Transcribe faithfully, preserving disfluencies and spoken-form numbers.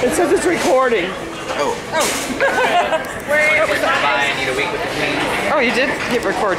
It says it's recording. Oh. Oh. Where? Bye, I need a week with the queen. Oh, you did hit record.